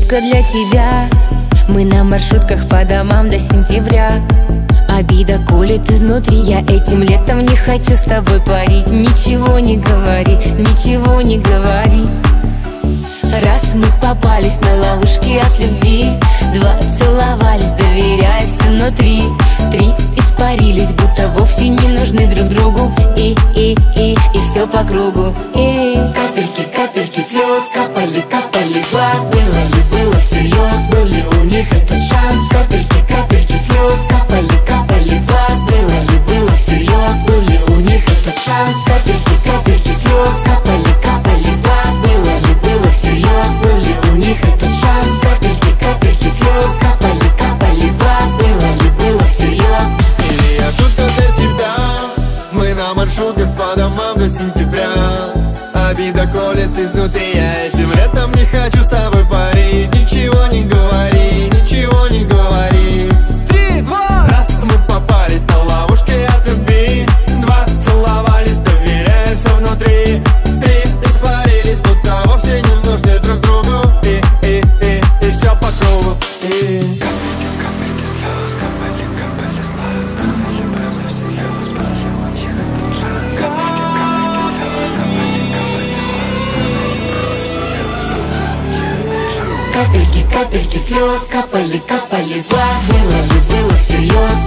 шутка для тебя. Мы на маршрутках по домам до сентября. Обида колет изнутри, я этим летом не хочу с тобой парить. Ничего не говори, ничего не говори. Раз мы попались на ловушки от любви, два целовались, доверяя все внутри, три испарились, будто вовсе не нужны друг другу. И все по кругу. Капельки, капельки слез капали, капали с глаз. Было ли, было всерьез, был ли у них этот шанс? Капельки, капельки слез капали, капали с глаз. Было ли, было всерьез, был ли у них этот шанс? Капельки, капельки слез капали, капали с глаз. Было ли, было всерьез, был ли у них этот шанс? Капельки, капельки слез капали, капали с глаз. Было ли, было всерьез? Или я шутка для тебя? Мы на маршрутках по домам до сентября. Обида колет изнутри, я этим летом не хочу с тобой парить. Ничего не говори, ничего не говори. 3, 2. Раз мы попались на ловушке от любви, два целовались, доверяя все внутри, три испарились, будто вовсе не нужны друг другу. И все по кругу. Капельки, капельки слез капали, капали с глаз. Было ли, было всерьез, был ли у них этот шанс? Капельки, капельки слез капали, капали с глаз. Было ли, было всерьез, был ли у них этот шанс? Капельки, капельки слез капали, капали с глаз. Было ли, было всерьез,